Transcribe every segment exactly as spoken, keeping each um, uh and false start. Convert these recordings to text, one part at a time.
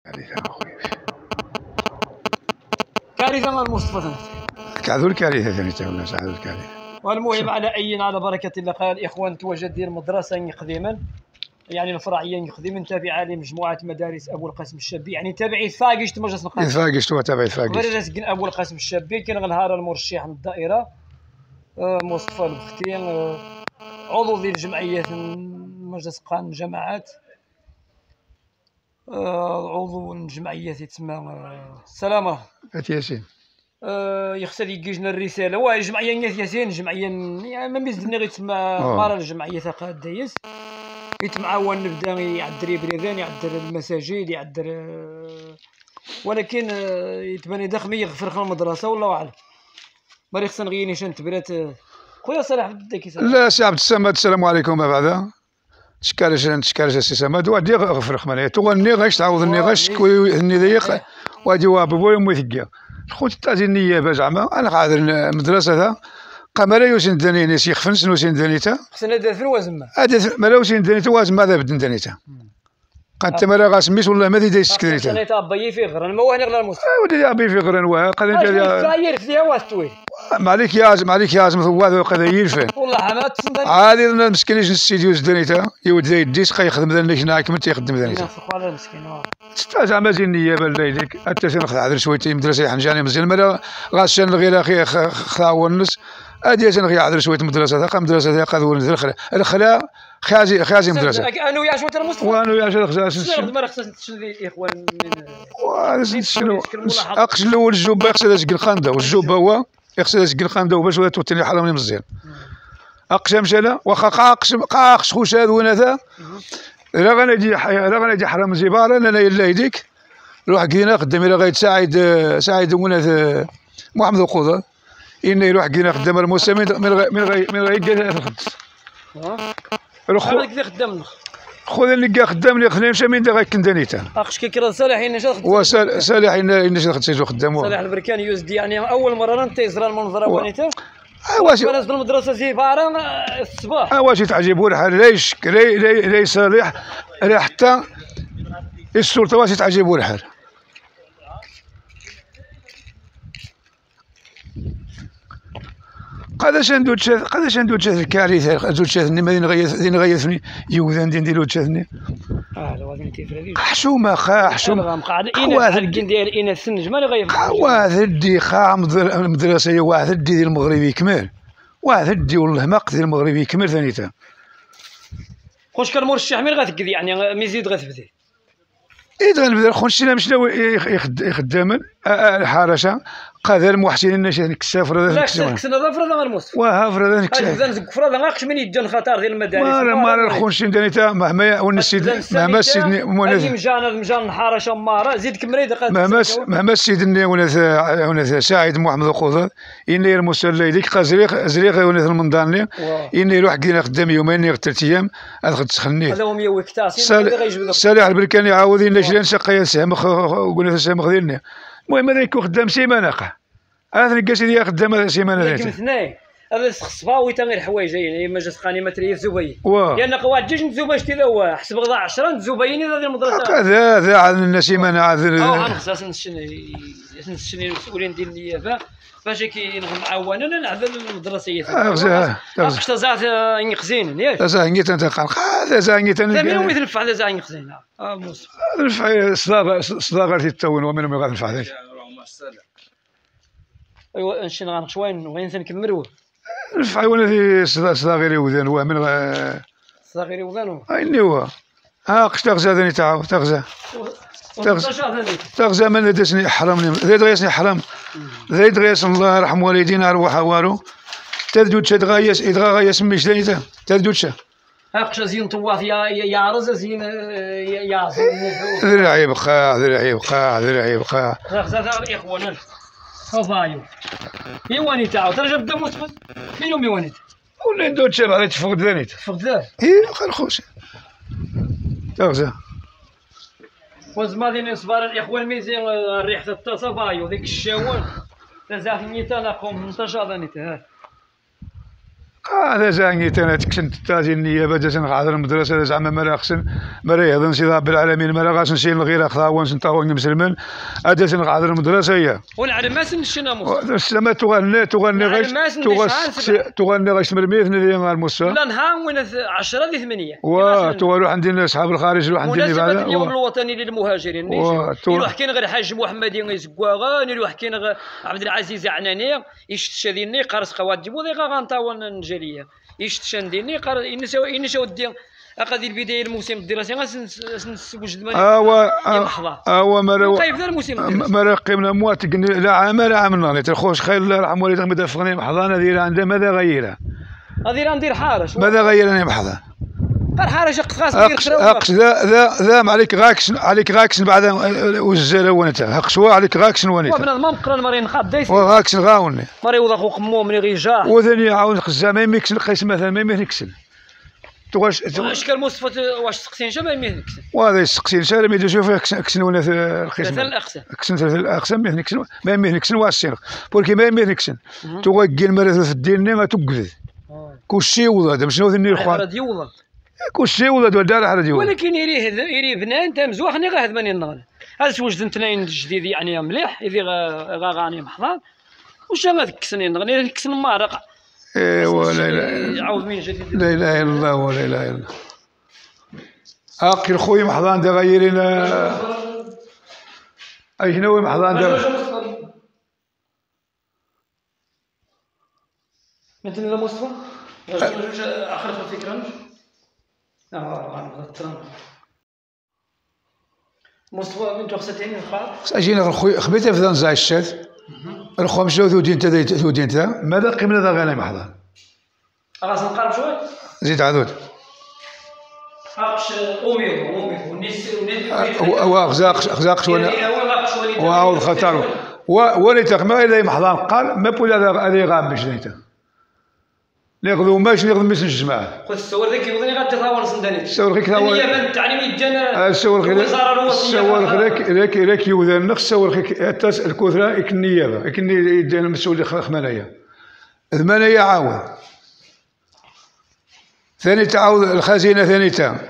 كارثة أخويا. كارثة مع المصطفى. كعذو الكارثة ثاني تقول كعذو الكارثة. والمهم على أي على بركة الله قال الإخوان توجد ديال المدرسة قديما يعني الفرعية قديما تابعة لمجموعة مدارس أبو القاسم الشابي يعني تابعي فاقش تمجلس القاسم. فاقش هو تابعي فاقش. غير سكن أبو القاسم الشابي كان غنهار المرشح من الدائرة مصطفى البختي عضو ديال جمعية مجلس قانون جماعات عضو الجمعية تسمى السلامة. فات ياسين. أه يخسر يجينا الرساله واه الجمعيه نيات ياسين جمعيه يعني ما ميزدني غير تسمى مارا الجمعيه ثقه دايس يتمعاون نبدا يعدر يبريدان يعدر المساجد يعدر أه ولكن أه يتبان داخل يغفر خل المدرسه والله اعلم مري خصنا غير نيشان تبرات خويا صالح بدك يسال. لا سي عبد الصمد السلام عليكم ما بعد تشكارش تشكارش السي صمد وادي غفر خمانيه تو ني غاش تعوضني غاش كوي ني ضيق وادي وابوي امي ثقيا خوت تازي النيابه زعما انا قاعد المدرسه ذا قمرا يوسين دانيني سي خفنس نوسين دانيتا خصنا دافن وازما هذا ما لوسين دانيتا وازما هذا بدن دانيتا قد تمرا غاسميس والله ما ديدي سكريتا انا تابي في غرن ما وهنا غير المستوى ودي ابي في غرن واه قد انت داير فيها واستوي مالك يازم مالك يازم ثواد قد يرفن والله ما تصدق عادي المسكينيش نسيديوز دانيتا يود يديس خا يخدم ذا نيشنا كما تيخدم دانيتا والله مسكين زعما زين النيابه ليديك حتى سنخ عذر شويه مدرسه حنجاني مزيان مالا غاسن غير اخي خلا ونس ادي سنخ يعذر شويه مدرسه ثقه مدرسه ثقه ذو الخلا الخلا خازي خازي مدرسه انا ويا شويه المصطفى وانا ويا شويه خزاس ما خصناش نتشلي الاخوان من شنو اقش الاول الجوبه خصها تسقي الخنده والجوبه هو خصها تسقي الخنده وباش توتني حرامني مزيان اقش مشاله واخا قاقش قاقش خوش هذا ونذا لا غنجي لا غنجي حرام زباره انا الا يديك روح كينا قدامي لا غايت سعيد سعيد ونذا محمد القوضه إنه يروح كينا خدام المسلمين من غير من غير من غير في الخدس. روح خذ خدام خذ اللي كا خدام اللي خلينا نمشي من غير كندانيتا. اخش كي كرا صالح إن شاد خدام. وصالح صالح إن إن شاد خدام خدام. صالح البركاني يوزدي يعني أول مرة أنت يزرى المنظرة ونيتا. واش أنا في المدرسة زيبارة الصباح. واش تعجبوا الحال ليش لي لي لي صالح لي حتى السلطة واش تعجبوا الحال. قاداش ندوت شاف قاداش ندوت شاف الكارثه ندوت شافني ما غيثني غيثني يوذان دين ديالو تشافني اه لو غادي تيفرادي حشومه خا حشومه قاعد اين الكين ديال اين السنج مالي غيف واحد دي خا المدرسه واحد دي المغربي كمال واحد دي والله ما قدر المغربي كمال ثانيته خوش كان مرشح مين غتقد يعني ميزيد غتبدي إذا غنبدا خونا مشينا يخدم الحرشه قادر المحسنين الناس كساف فردا لا كسنا فردا غير مصطفى واه فردا كساف نزق فردا غاقش من يدن خطر ديال المدارس ما ما الخونش دانيتا مهما ونسيد مهما سيدني هذه مجانا مجان الحرشه ماره زيد كمريده قاد مهما مهما سيدني ولا ولا سعيد محمد القوضه إني المسلى يديك قازريق زريق ولا المنضاني إني يروح كينا خدام يومين ثلاث ايام ادخل تسخني هذا هو ميوي كتاسين صالح البركاني عاود لنا شلون شقيا سهم قلنا سهم خذيني المهم هذا يكون خدام سيمانه هذا نقاش اللي خدام سيمانه ذاتي اثنين هذا خصفاوي تا غير حوايج يعني ما جات قاني ما تريف زبين لان قواعد جيش نتزوبا شتي لا حسب غدا عشرة نتزوبيني هذه المدرسه هذا هذا على الناس سيمانه هذا اه انا خصاص نشني نشني المسؤولين ديال النيابه فاش كينغم معاون انا نعذب المدرسيه اه اخشى زعت نقزين ياك زانيت انت قال هذا زانيت انا من وين تنفع هذا زاني نقزين اه موسى نفع صداقه صداقه تتون ومنهم غنفع هذاك ايوا نمشي نغنق شوين وين نكملوا نفع وانا في صداغيري وذان هو من صداغيري وذان ايني هو ها قش تغزى ذاني تعاو تغزى تغزى من دسني حرمني زيد غيسني حرام زيد غيس الله يرحم والدينا ارواح وارو تدود شد غايس اذا غايس مش ذاني تدود شد هاقش زين طواف يا يا عرز زين يا ذراعي بقاع ذراعي بقاع ذراعي بقاع غزا الاخوان خفايو يواني تاعو ترجع بدا مصفد من يوم يوانيت ولا ندوت شباب غادي تفقد ذانيت تفقد ذا اي خير خوش تغزى وزمادين صبار الاخوان ميزين ريحه التصفايو ذيك الشاون تزاف نيتا لاقوم منتشر ذانيت ها هذا زاني تانا تكسن تازي النيابه جا نغادر المدرسه زعما ما خصن ما يهضن سي رب العالمين ما غاش نشي غير خطاون نتاوني مسلمين هذا نغادر المدرسه هي والعلماس نشنا مصطفى السما تغني تغني غيش تغني غيش مرميت ندير مع المستوى لا نهار وين عشرة ل ثمانية و تروح عندنا اصحاب الخارج يروح عندنا بعد اليوم الوطني للمهاجرين يروح كاين غير الحاج محمد يزكواغان يروح كاين عبد العزيز عناني يشتشى ديني قارص قواد جيبو دي غانطاون نجاليه يشتشى ديني قار ينساو ينساو دي اقد البدايه الموسم الدراسي غنسوجد مالي اوا اوا مرا كيف ذا الموسم الدراسي مرا قيمنا موات لا عام لا عام نغني تخوش خير الله يرحم والديك مدافقني محضانه دير عنده ماذا غيرها غادي ندير حارش ماذا غيرني محضا غير حارش قص دير اقص ذا ذا ذا عليك غاكس عليك غاكس بعد وزاله ونتا اقصوا عليك غاكس ونتا وبنادم ما مقرن مرين خاد دايس وغاكس غاوني مري وضا خو قمو من غيجا وثاني عاود خزا ما يمكن قيس مثلا ما يمكن تواش واش كان مصطفى واش سقسين شباب ما يمكن وهذا يسقسين شارع ما يدير فيه كسن ولا القسم ثلاث الاقسام كسن ثلاث الاقسام ما يمكن ما يمكن واسين بوركي ما يمكن توقي المرث في الدين ما توقف كلشي وضع شنو ثني الخوان حرد يوضع كلشي وضع دار حرد يوضع ولكن يريه يري بنان تام زواخني غا هذا ماني النهار هذا توجد اثنين جديد يعني مليح يدي غا غاني محضر واش غادكسني نغني نكسن مارق ايوا لا لا يعاود من جديد لا اله الا الله ولا اله الا الله اخي خويا محضان دا غيرين اي شنو محضان دا مثل مصطفى اخر الفكره اه مصطفى بنت خصتين الخاط اجينا خويا خبيتها في زاي الشاذ الخوام مشاو ذو انت ذو انت ماذا قيمنا ذا غنم محضر خلاص نقرب شوي زيد عدود هاقش اوميغ اوميغ ونيس هو غزاق غزاق شويه واو خطر وليت ما الى محضر قال ما بولا هذه غاب باش نيته ناخذو ماش ناخذ مش الجماعه خذ الصور ذاك يوضني غادي تهاور صندانيت الصور غير كذا هي من تعليم الجنه الصور غير الصور غير لك لك يوذن نفس الصور غير تاس الكثره يك النيابه يك يدير المسؤول خمانيه ثمانيه عاود ثاني تعاود الخزينه ثاني تا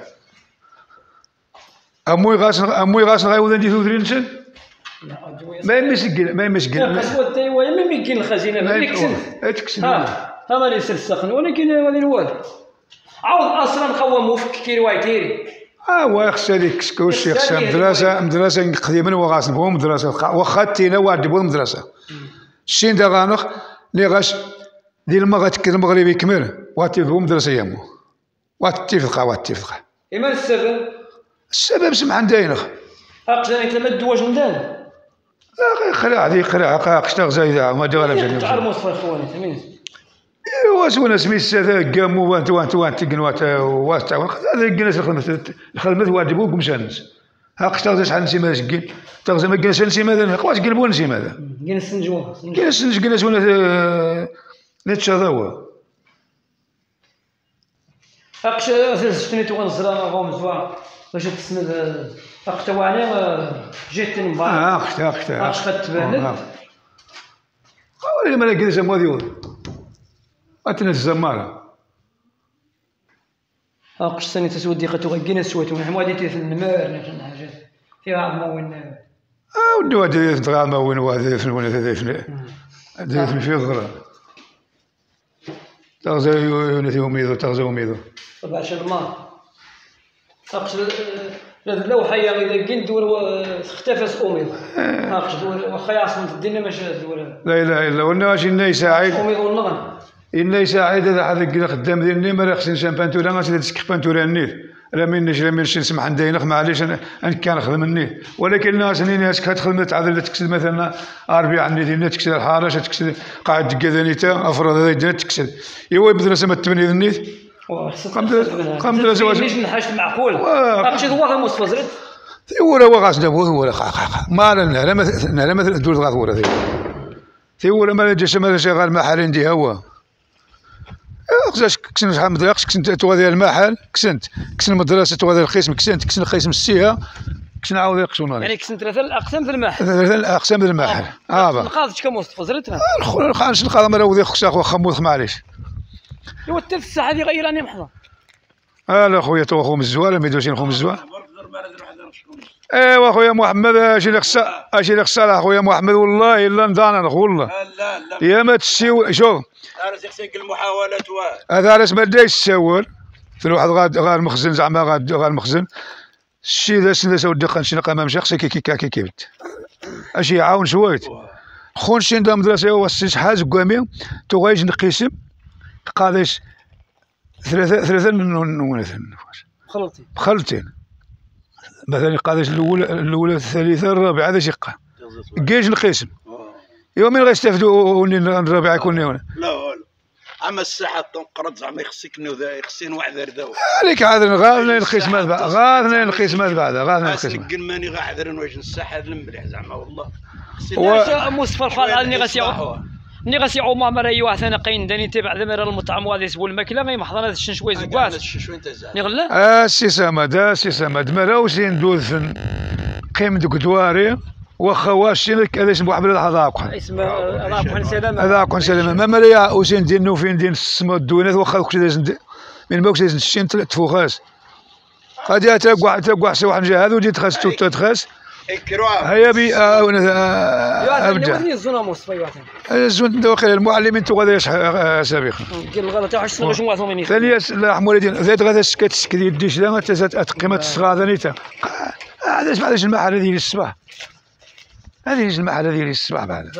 اموي غاس اموي غاس غايوذن دي ثورين سن ما يمسكن ما يمسكن قسوه تايوا ما يمكن الخزينه ما يكسن تكسن ها ما ليس السخن ولكن غادي الوالد عاود اصلا قوامو فك كي روايتيري اه واخا هذيك كسكوش يخص مدرسه مدرسه قديما وغاس هو مدرسه واخا تينا واحد بو المدرسه الشين دا غانخ لي غاش ديال ما غتكلم المغربي كمل واتي هو مدرسه يامو واتي فقا واتي فقا ايمان السبب السبب سمح نداينخ اقصى يتمد واش ندان لا غير خلاع هذه خلاع قاشتا زايده ما دار لا تعال مصطفى خواني تمين ايوا سونا سميت هذا قاموا وانت وانت وانت تقنوات واستا هذا الجناس الخدمه الخدمه واجبو كمشانس ها قشتا شحال نسي ماذا شكين تغزى ما جناس نسي ماذا قواش قلبوا نسي ماذا جناس نجوا جناس جناس ولا نتشاذوا اقش شتني تو نزرا غوم زوا باش تسند اقتواني جيت من بعد اه اختا اختا اش كتبان ولا ما لقيتش موديول أتنا الزمارة. أقش سنة تسودي قتو غينا سويت ونحن وادي في النمار نحن حاجات فيها عظمة وين. آه ودي وادي في الغامة وين وادي في وين هذا في هذا في في غرة. تغزى يونتي وميدو تغزى وميدو. طبعا شرما. أقش اللوحة يا إذا كنت دور اختفى أميدو. أقش دور وخياس من الدنيا مش دور. لا إله إلا الله إنه يساعد. أميدو النغن. إن يساعد هذا هذا خدام ديالني ما خصني نشان بانتورا غادي تسكح بانتورا النيت راه ما نجي راه ما نسمح ندينخ معليش انا كان نخدم النيت ولكن الناس اللي ناس كتخدم تعذر تكسد مثلا اربعه النيت تكسد الحرش تكسد قاعد دكا افرض هذا تكسد ايوا المدرسه ما تبني النيت قام مدرسه واش مش نحاش معقول اقشي هو مصطفى زرت ثورة وغاس دابو ثورة ما لنا لا مثلا لا مثلا دور غاثورة ثورة ما جاش ما شغال محل ندي هو خصاش كسن شحال مدرسة كسنت توادي المحل كسنت كسن المدرسة توادي القسم كسنت كسن القسم السيها كسن عاود يقسمون يعني كسنت ثلاثة الأقسام في المحل ثلاثة الأقسام في المحل اه نقاضش كمصطفى زرتها الخانش نقاض مرا وذي خصاخ وخموث معليش ايوا حتى الساعه هذه غير راني محضر. اه لا خويا تو خو مزوال ما يدوزين خو مزوال. ايوا خويا محمد اش اللي خصها اش اللي خصها خويا محمد والله الا نضانن والله. لا لا يا ما تسيو شوف عرفتي خصك المحاولات واه. هذا علاش ما دايش الساول في الواحد غاد غا المخزن زعما غاد غا المخزن الشي ذا سنة ودي قنشي نلقى ما مشى خصك كي كي كيبت اش يعاون شويت خون شي ندا مدرسة هو السي شحال زكامي تو غايج نقيسم قاداش ثلاثة ثلاثة نونث خلطي خلطين مثلا قاداش الأولى الأولى الثالثة الرابعة هذا شقة كاينش نقيسم ايوا من غيستافدوا الرابعة يكون هنا لا لا اما الساحه تنقرض زعما خصك نوذا خصني واحد رداو عليك عاد غادنا القسمات بعد غادنا القسمات بعد غادنا القسمات القسمات ماني غاعذرن واش الساحه المليح زعما والله و... مصطفى الخال اني غاسيعو اني غاسيعو ما مرا واحد انا قاين داني تبع ذا المطعم وهذا يسبوا الماكله غير محضر هذا شويه زكواس شويه انت زعما ني غلا اه السي سمد اه السي سمد مرا وسين ندوز قيم دوك دواري واخا واش هذا اسمه واحد الحظاق اسمه راكم سلامه هذاك سلامه ما مريا وسين ندير نو فين ندير السما الدونات واخا دوك لازم من باكش لازم نشين تفوخاس غادي تاكوا تاكوا حتى واحد جا هذا ودي تخاس تو تخاس اكرام هيا بي ابدا ودي الزونه مصطفى واحد الزون واخا المعلمين تو غادي سابقا كاين الغلط تاع حسن واش واثو مني ثانيا لا حمولي زيد غادا سكات سكري يديش لا تقيمات الصغار نيتا علاش معليش المحل ديال الصباح هذه المحل ديال الصباح بعد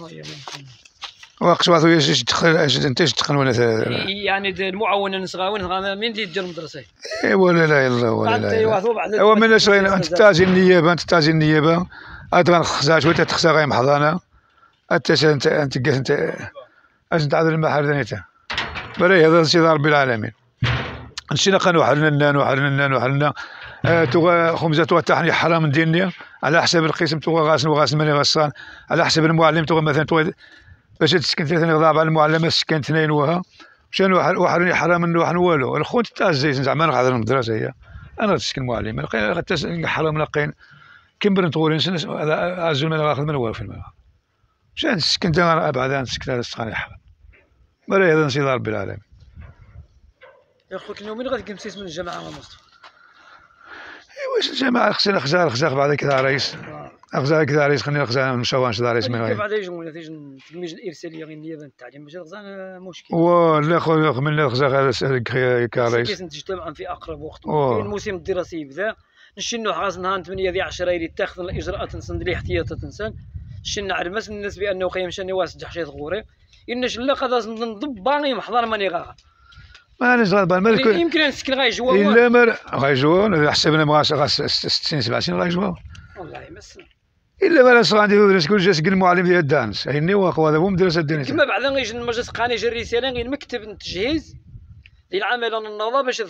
وقت واثو اش تدخل انت اش تدخل وانا يعني المعاونه نصغاون من دي ديال المدرسه ايوا لا لا الا ولا لا هو من اش انت تاجي النيابه انت تاجي النيابه عاد غنخزها شويه تخزها غير محضانه انت انت انت انت اش تعذر المحل ذنيته بلا هذا سي ربي العالمين نشينا قالوا حلنا وحلنا وحلنا تو خمسه تو تحني حرام ديني على حسب القسم تو غاسن وغاسن ماني غسان على حسب المعلم تو مثلا تو باش تسكن ثلاثه غضاب على المعلمه سكن اثنين وها مشان واحد حرام نروح والو الخوت تاع الزيت زعما نحضر المدرسه هي انا تسكن معلم حتى حرام لقين كمبر نطولين عزل من غاخذ من هو في الماء مشان سكنت انا بعد نسكن هذا السخان حرام بلا هذا نسيت ربي العالمين يا خويا كنا من غادي كنمسيس من الجامعه مصطفى واش الجماعه خصنا خزار خزاق بعد كذا رئيس خزار كذا رئيس خلينا خزار نمشاو نشد رئيس من بعد يجون تيجي التلميذ الارساليه غير النيابه التعليم باش خزان مشكل ولا خويا من خزاق هذا كرئيس كيس نجتمع في اقرب وقت كاين الموسم الدراسي يبدا نشنو حراس نهار ثمانية ديال عشرة اللي تاخذ الاجراءات نسند لي احتياطات تنسان شنا عرمس الناس بانه قيم شني واسد حشيت غوري ان شلا قد نضب باغي محضر ماني غا ما نزغل بالملك يمكن نسكن غاي جوا الا مر غاي جوا حسبنا مغاس غاس ستين سبعة سنين غاي جوا والله يمسن الا ما ناس غادي يدرس كل جا سكن المعلم ديال الدانس هيني واخا هذا هو مدرسه الدنيا كما بعدا غيجي المجلس قاني جا الرساله غير المكتب التجهيز للعمل النهضه باش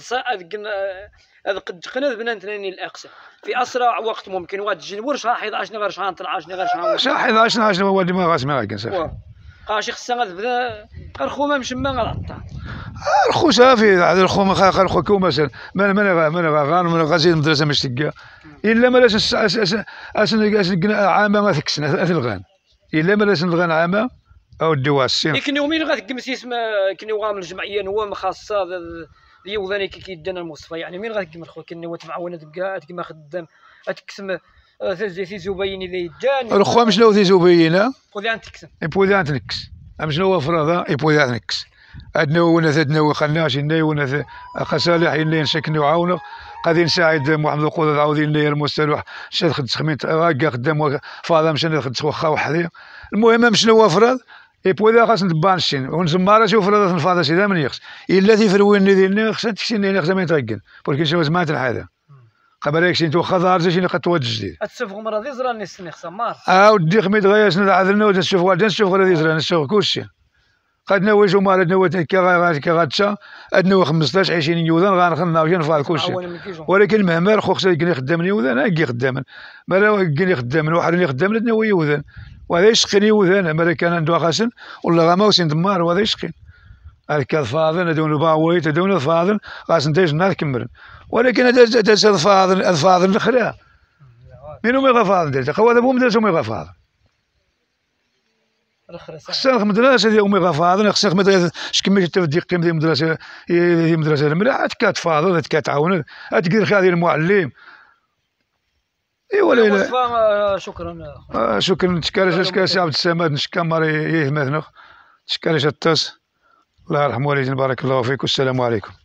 هذا قد قنا بنا اثنين الاقصى في اسرع وقت ممكن واحد تجي ورش حيد عشنا غير شحال طلع عشنا غير شحال شحال عشنا عشنا هو اللي ما غاس ما كان صافي قاشي خصها غتبدا الخومه مشمه غلطها الخو صافي هذا الخو ما خا الخو كو مثلا ما ما ما غا ما غازي المدرسه مش تلقى الا ما لاش اس اس اس عامه ما ثكسنا اثلغان الا ما لاش نلغان عامه او الدواسين لكن يومين غتكمس اسم كني غام الجمعيه نوا خاصه ذي وذاني كي كيدنا المصطفى يعني مين غتكمل خويا كني هو معاونه تلقى كما خدام تكسم ثي زبيني ذي جاني الخو مش لو ذي زبينه بوديان تكسم بوديان تنكس مش لو فرضا بوديان تنكس عندنا ونا ثدنا وخلناش إني ونا خصالح إني نسكن وعاونه قاعدين نساعد محمد القدر عاودين لي المستلوح شاد خد تخمين راكا خدام فاضا مشى ناخذ واخا وحدي المهم مش لو فرض يبودا خاص ندبان الشين ونزمارا شوف فرضات الفاضه سيدا من يخص الا تيفرويني ديالنا خصها تكسيني خصها ما يترقن بولكن شي وزمات هذا قبل هيك شي تو خضار زي شي قطوات جديد تشوفوا مرة ذي زراني السني خصها مار اه ودي خميت غياس نعذرنا ونشوف والدين نشوف غير ذي زران نشوف كلشي قد نوجو مال نوت كي كي غاتشا ادنا خمسطاش عشرين يوذان غنخلنا وجا نفعل كلشي ولكن المهمه خو خصها يكون خدام يوذان هاكي خداما ما لا يكون خدام واحد اللي خدام لنا هو يوذان وهذا يشقي يوذان ما كان عنده خاسن ولا غا ماوسين دمار وهذا يشقي هذاك الفاضل هذون باويت هذون الفاضل خاص نتاج نهار كمل ولكن هذا الفاضل الفاضل الاخرى منو ما يغفاضل هو هذا هو مدرسه ما يغفاضل خصنا المدرسه ديال امي غفاضل خصك مدرسه شكمل حتى في قيم ديال المدرسه هي مدرسه المليحه كتفاضل كتعاون تدير خير ديال المعلم ايوا لا شكرا آه شكرا نتكالش شكرا سي عبد السماد نشكا ماري يهمتنا تشكالش التاس الله يرحم والدينا بارك الله فيك والسلام عليكم.